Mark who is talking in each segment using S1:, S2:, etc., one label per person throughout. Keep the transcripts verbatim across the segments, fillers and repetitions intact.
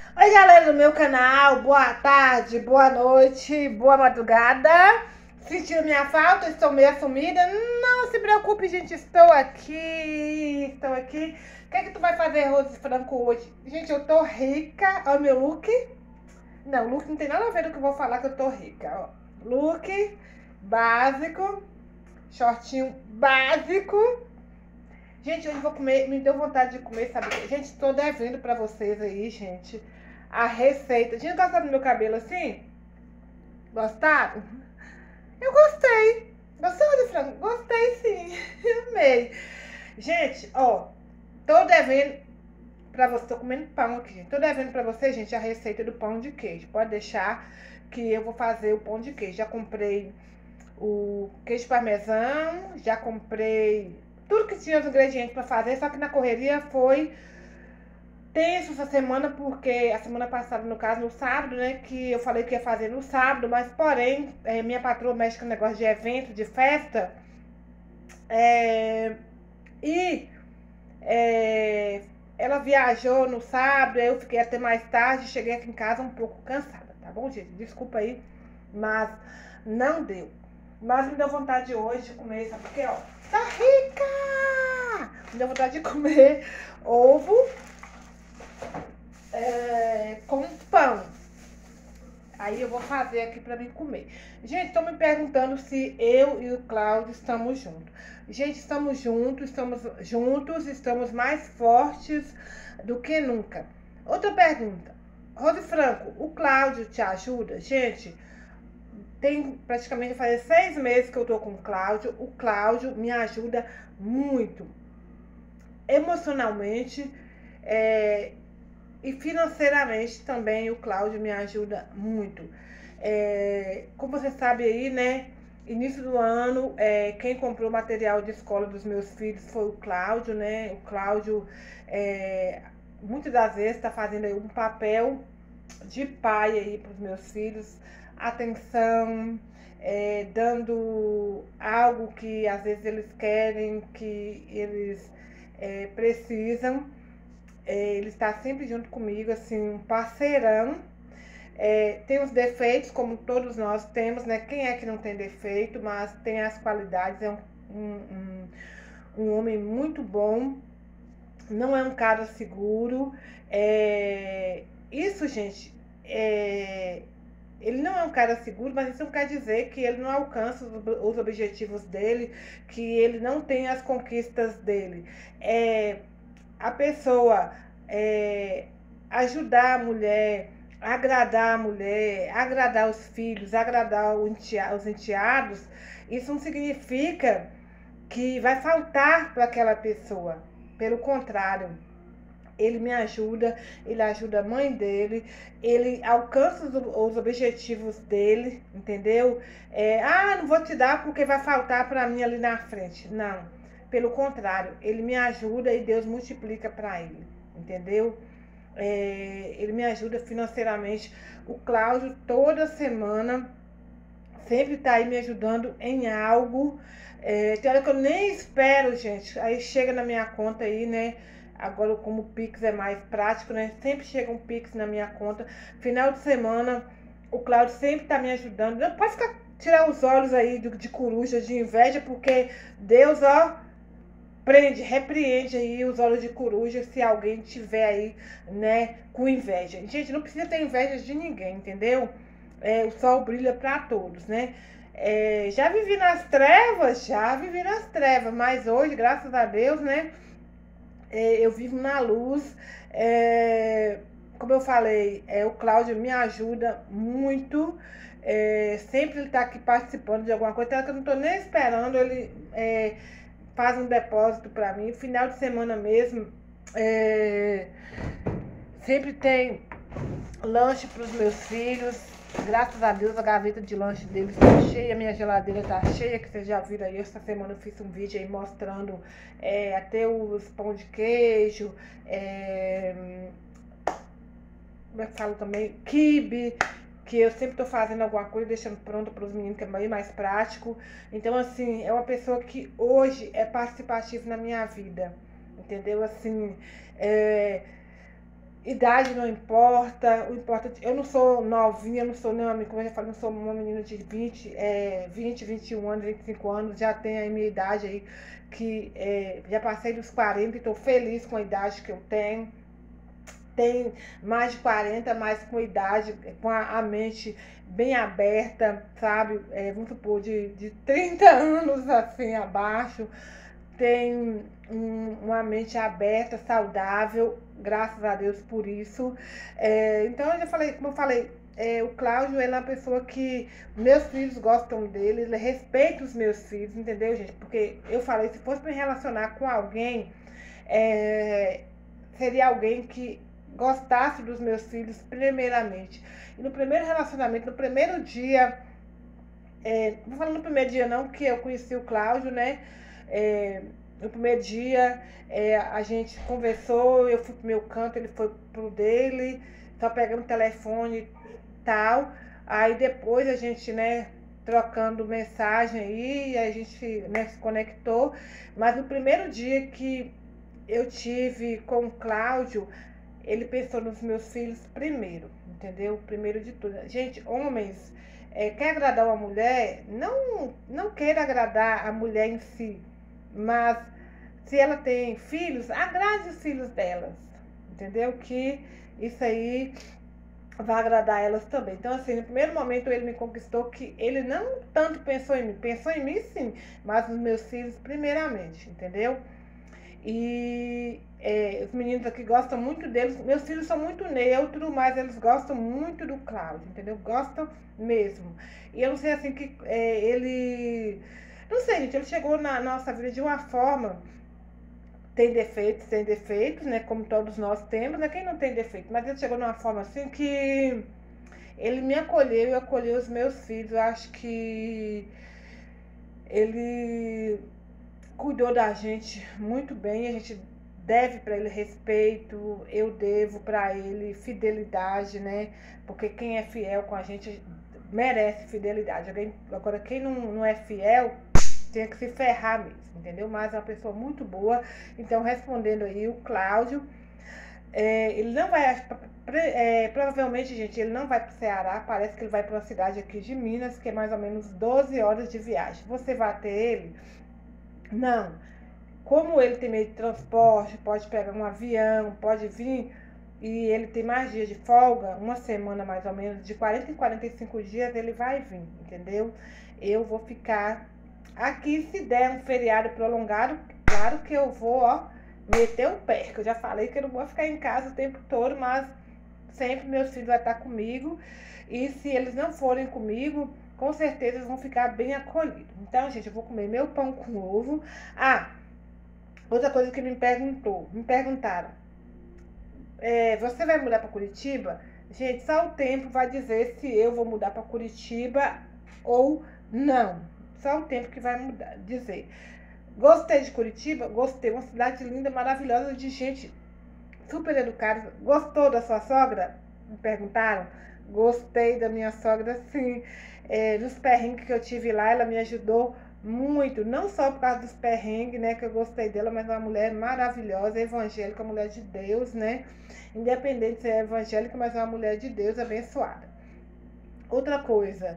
S1: Oi, galera do meu canal, boa tarde, boa noite, boa madrugada. Sentiu minha falta? Estou meio sumida? Não se preocupe, gente, estou aqui, estou aqui. O que é que tu vai fazer, Rose Franco, hoje? Gente, eu tô rica, olha o meu look. Não, look não tem nada a ver com o que eu vou falar que eu tô rica, ó. Look básico, shortinho básico. Gente, hoje eu vou comer, me deu vontade de comer, sabe? Gente, tô devendo pra vocês aí, gente, a receita. Gente, gostaram do meu cabelo assim? Gostaram? Eu gostei. Gostou de frango? Gostei sim. Amei. Gente, ó, tô devendo pra você, tô comendo pão aqui, gente. Tô devendo pra você, gente, a receita do pão de queijo. Pode deixar que eu vou fazer o pão de queijo. Já comprei o queijo parmesão, já comprei tudo que tinha os ingredientes para fazer, só que na correria foi tenso essa semana, porque a semana passada, no caso, no sábado, né, que eu falei que ia fazer no sábado, mas porém, é, minha patroa mexe com negócio de evento, de festa, é, e é, ela viajou no sábado, eu fiquei até mais tarde, cheguei aqui em casa um pouco cansada, tá bom, gente? Desculpa aí, mas não deu. Mas me deu vontade hoje de comer, sabe por quê? Ó, tá rica! Me deu vontade de comer ovo é, com pão. Aí eu vou fazer aqui pra mim comer. Gente, estão me perguntando se eu e o Cláudio estamos juntos. Gente, estamos juntos, estamos juntos, estamos mais fortes do que nunca. Outra pergunta. Rose Franco, o Cláudio te ajuda? Gente, tem praticamente fazer seis meses que eu tô com o Cláudio. O Cláudio me ajuda muito emocionalmente é, e financeiramente também. O Cláudio me ajuda muito. É, como você sabe aí, né? Início do ano, é, quem comprou material de escola dos meus filhos foi o Cláudio, né? O Cláudio, é, muitas das vezes, está fazendo aí um papel de pai aí para os meus filhos, atenção, é, dando algo que às vezes eles querem, que eles é, precisam. É, ele está sempre junto comigo, assim, um parceirão. É, tem os defeitos, como todos nós temos, né? Quem é que não tem defeito, mas tem as qualidades. É um, um, um, um homem muito bom, não é um cara seguro. É, isso, gente, é, ele não é um cara seguro, mas isso não quer dizer que ele não alcança os objetivos dele, que ele não tem as conquistas dele. É, a pessoa é, ajudar a mulher, agradar a mulher, agradar os filhos, agradar os enteados, isso não significa que vai faltar para aquela pessoa. Pelo contrário, ele me ajuda, ele ajuda a mãe dele, ele alcança os, os objetivos dele, entendeu? É, ah, não vou te dar porque vai faltar para mim ali na frente. Não, pelo contrário, ele me ajuda e Deus multiplica para ele, entendeu? É, ele me ajuda financeiramente. O Cláudio, toda semana, sempre tá aí me ajudando em algo. É, tem hora que eu nem espero, gente. Aí chega na minha conta aí, né? Agora, como o Pix é mais prático, né? Sempre chega um Pix na minha conta. Final de semana, o Cláudio sempre tá me ajudando. Não pode ficar, tirar os olhos aí de, de coruja, de inveja, porque Deus, ó, prende, repreende aí os olhos de coruja se alguém tiver aí, né, com inveja. Gente, não precisa ter inveja de ninguém, entendeu? É, o sol brilha para todos, né? É, já vivi nas trevas, já vivi nas trevas, mas hoje, graças a Deus, né? É, eu vivo na luz. É, como eu falei, é, o Cláudio me ajuda muito. É, sempre ele tá aqui participando de alguma coisa, até que eu não tô nem esperando. Ele é, faz um depósito para mim. Final de semana mesmo, é, sempre tem lanche para os meus filhos. Graças a Deus a gaveta de lanche deles tá cheia, minha geladeira tá cheia, que vocês já viram aí. Essa semana eu fiz um vídeo aí mostrando é, até os pão de queijo, é, como é que falo também, quibe, que eu sempre tô fazendo alguma coisa, deixando pronto para os meninos, que é bem mais prático. Então, assim, é uma pessoa que hoje é participativa na minha vida, entendeu? Assim, é, idade não importa, o importante, eu não sou novinha, eu não sou nem uma, como eu já falei, não sou uma menina de vinte, é, vinte, vinte e um anos, vinte e cinco anos, já tenho a minha idade aí, que é, já passei dos quarenta e estou feliz com a idade que eu tenho. Tem mais de quarenta, mas com idade, com a, a mente bem aberta, sabe? É, vamos supor, de, de trinta anos assim abaixo, tem um, uma mente aberta, saudável, graças a Deus por isso. É, então, eu já falei, como eu falei, é, o Cláudio ele é uma pessoa que meus filhos gostam dele, ele respeita os meus filhos, entendeu, gente? Porque eu falei, se fosse me relacionar com alguém, é, seria alguém que gostasse dos meus filhos primeiramente. E no primeiro relacionamento, no primeiro dia, é, não vou falar no primeiro dia não, que eu conheci o Cláudio, né? É, no primeiro dia é, a gente conversou, eu fui pro meu canto, ele foi pro dele, só pegando o telefone e tal. Aí depois a gente, né, trocando mensagem aí, a gente, né, se conectou. Mas no primeiro dia que eu tive com o Cláudio, ele pensou nos meus filhos primeiro, entendeu? Primeiro de tudo. Gente, homens, é, quer agradar uma mulher, não, não queira agradar a mulher em si, mas se ela tem filhos, agrade os filhos delas, entendeu? Que isso aí vai agradar elas também. Então, assim, no primeiro momento ele me conquistou, que ele não tanto pensou em mim, pensou em mim sim, mas nos meus filhos primeiramente, entendeu? E é, os meninos aqui gostam muito deles. Meus filhos são muito neutros, mas eles gostam muito do Cláudio, entendeu? Gostam mesmo. E eu não sei assim que é, ele. Não sei, gente, ele chegou na nossa vida de uma forma. Tem defeitos, tem defeitos, né? Como todos nós temos, né? Quem não tem defeito? Mas ele chegou de uma forma assim que ele me acolheu e acolheu os meus filhos. Eu acho que ele cuidou da gente muito bem, a gente deve para ele respeito, eu devo para ele fidelidade, né? Porque quem é fiel com a gente merece fidelidade. Agora, quem não, não é fiel, tem que se ferrar mesmo, entendeu? Mas é uma pessoa muito boa. Então, respondendo aí, o Cláudio, é, ele não vai, é, provavelmente, gente, ele não vai para o Ceará, parece que ele vai para uma cidade aqui de Minas, que é mais ou menos doze horas de viagem. Você vai ter ele? Não. Como ele tem meio de transporte, pode pegar um avião, pode vir, e ele tem mais dias de folga, uma semana mais ou menos, de quarenta em quarenta e cinco dias ele vai vir, entendeu? Eu vou ficar aqui, se der um feriado prolongado, claro que eu vou, ó, meter o pé, que eu já falei que eu não vou ficar em casa o tempo todo, mas sempre meus filhos vão estar comigo, e se eles não forem comigo, com certeza eles vão ficar bem acolhidos. Então, gente, eu vou comer meu pão com ovo. Ah, outra coisa que me perguntou, me perguntaram, é, você vai mudar para Curitiba? Gente, só o tempo vai dizer se eu vou mudar para Curitiba ou não. Só o tempo que vai mudar, dizer. Gostei de Curitiba? Gostei. Uma cidade linda, maravilhosa, de gente super educada. Gostou da sua sogra? Me perguntaram. Gostei da minha sogra, sim. É, dos perrengues que eu tive lá, ela me ajudou muito. Não só por causa dos perrengues, né, que eu gostei dela, mas é uma mulher maravilhosa, evangélica, mulher de Deus, né? Independente de ser evangélica, mas é uma mulher de Deus abençoada. Outra coisa.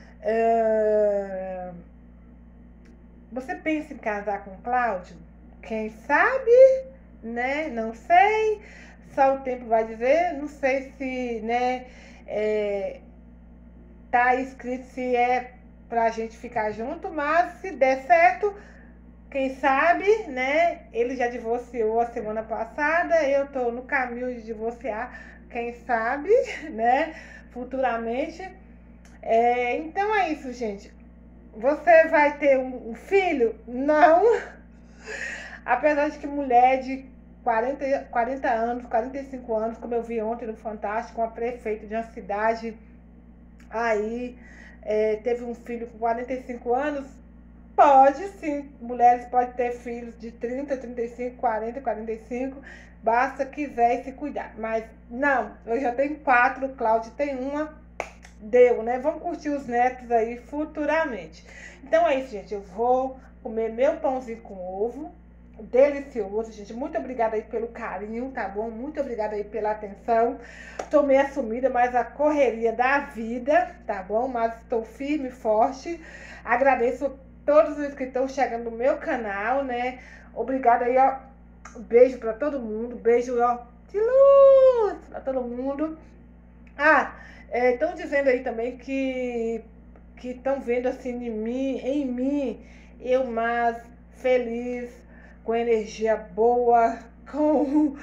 S1: É... Você pensa em casar com o Cláudio? Quem sabe, né? Não sei. Só o tempo vai dizer. Não sei se, né, é, tá escrito se é pra gente ficar junto, mas se der certo, quem sabe, né? Ele já divorciou a semana passada, eu tô no caminho de divorciar, quem sabe, né? Futuramente. É, então é isso, gente. Você vai ter um, um filho? Não. Apesar de que mulher de quarenta, quarenta anos, quarenta e cinco anos, como eu vi ontem no Fantástico, uma prefeita de uma cidade aí, é, teve um filho com quarenta e cinco anos, pode sim. Mulheres podem ter filhos de trinta, trinta e cinco, quarenta, quarenta e cinco, basta quiser e se cuidar. Mas não, eu já tenho quatro, o Cláudio tem uma. Deu, né? Vamos curtir os netos aí futuramente. Então é isso, gente. Eu vou comer meu pãozinho com ovo. delicioso, gente. Muito obrigada aí pelo carinho, tá bom? Muito obrigada aí pela atenção. Tô meio assumida, mas a correria da vida, tá bom? Mas estou firme e forte. Agradeço todos os que estão chegando no meu canal, né? Obrigada aí, ó. Beijo pra todo mundo. Beijo, ó, de luz pra todo mundo. Ah, estão é, dizendo aí também que que estão vendo assim em mim, em mim, eu mais feliz, com energia boa, com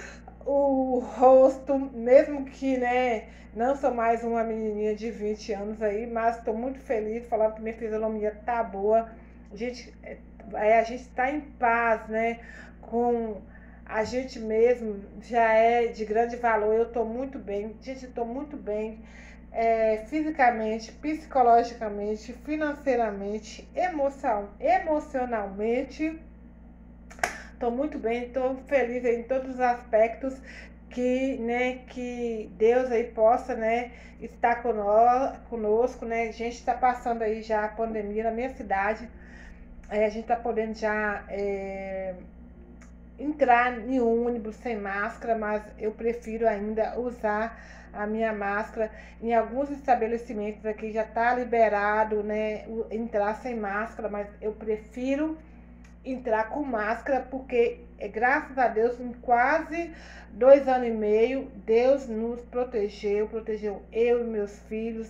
S1: o rosto, mesmo que, né, não sou mais uma menininha de vinte anos aí, mas estou muito feliz, falando que minha fisionomia tá boa. A gente, é, a gente tá em paz, né, com a gente mesmo, já é de grande valor. Eu tô muito bem, gente, tô muito bem. É, fisicamente, psicologicamente, financeiramente, emoção, emocionalmente, estou muito bem, estou feliz em todos os aspectos, que, né, que Deus aí possa, né, estar conosco, né? A gente está passando aí já a pandemia na minha cidade, é, a gente está podendo já é, entrar em um ônibus sem máscara, mas eu prefiro ainda usar a minha máscara. Em alguns estabelecimentos aqui já tá liberado, né, entrar sem máscara, mas eu prefiro entrar com máscara, porque graças a Deus, em quase dois anos e meio, Deus nos protegeu, protegeu eu e meus filhos.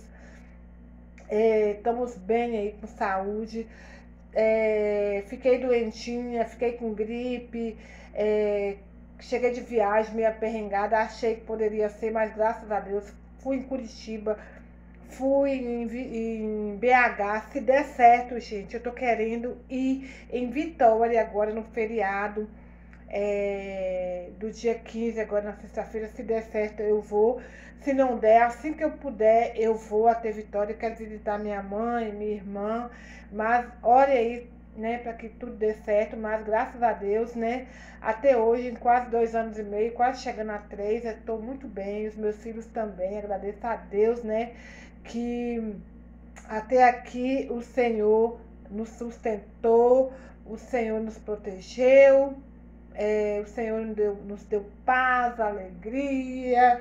S1: É, estamos bem aí com saúde. É, fiquei doentinha, fiquei com gripe, é, cheguei de viagem meio aperrengada, achei que poderia ser, mas graças a Deus fui em Curitiba, fui em, em B H, se der certo, gente, eu tô querendo ir em Vitória agora no feriado, é, do dia quinze, agora na sexta-feira, se der certo eu vou. Se não der, assim que eu puder, eu vou até Vitória, quero visitar minha mãe, minha irmã, mas olha aí, né, para que tudo dê certo. Mas graças a Deus, né, até hoje, em quase dois anos e meio, quase chegando a três, eu estou muito bem, os meus filhos também, agradeço a Deus, né, que até aqui o Senhor nos sustentou, o Senhor nos protegeu, é, o Senhor nos deu, nos deu paz, alegria,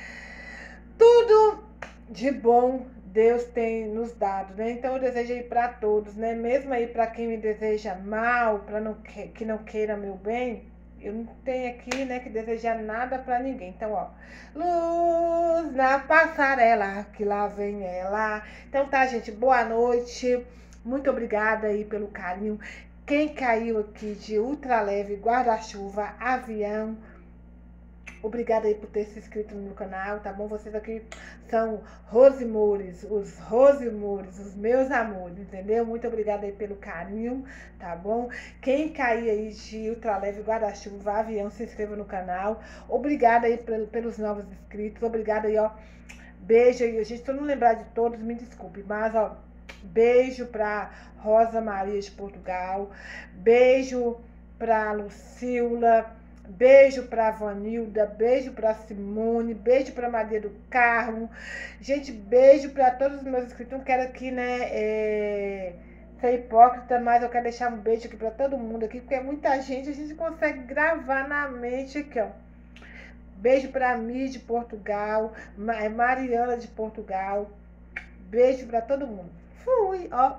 S1: tudo de bom Deus tem nos dado, né? Então eu desejo aí para todos, né? Mesmo aí para quem me deseja mal, para não que, que não queira meu bem, eu não tenho aqui, né, que desejar nada para ninguém. Então, ó, luz na passarela, que lá vem ela. Então tá, gente, boa noite. Muito obrigada aí pelo carinho. Quem caiu aqui de ultraleve, guarda-chuva, avião, obrigada aí por ter se inscrito no meu canal, tá bom? Vocês aqui são Rosimores, os Rosimores, os meus amores, entendeu? Muito obrigada aí pelo carinho, tá bom? Quem cair aí de ultraleve, guarda-chuva, avião, se inscreva no canal. Obrigada aí pelos novos inscritos, obrigada aí, ó. Beijo aí, gente, se eu não lembrar de todos, me desculpe, mas, ó, beijo pra Rosa Maria de Portugal, beijo pra Lucila, beijo para a Vanilda, beijo para Simone, beijo para Maria do Carmo. Gente, beijo para todos os meus inscritos. Não quero aqui, né, é, ser hipócrita, mas eu quero deixar um beijo aqui para todo mundo aqui, porque é muita gente, a gente consegue gravar na mente aqui, ó. Beijo para Mi de Portugal, Mariana de Portugal. Beijo para todo mundo. Fui, ó.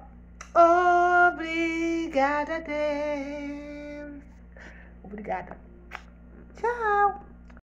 S1: Obrigada, Deus. Obrigada. Tchau!